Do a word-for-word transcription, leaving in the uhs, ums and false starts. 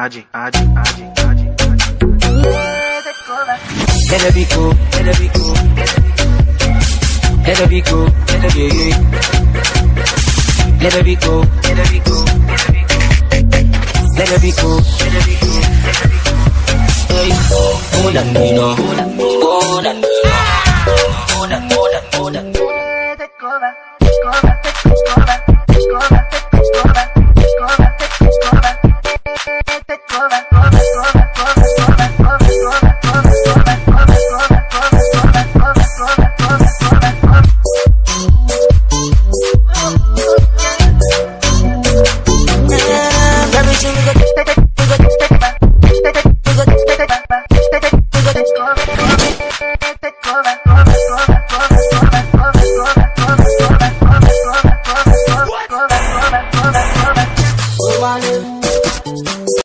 Allí, allí, allí, allí, allí. Let it be cool, let it be cool, let it be cool, let it be cool, let it be cool, let it be cool, let it be cool, let it be cool. Hey, hola nina, hola nina, hola, hola, hola.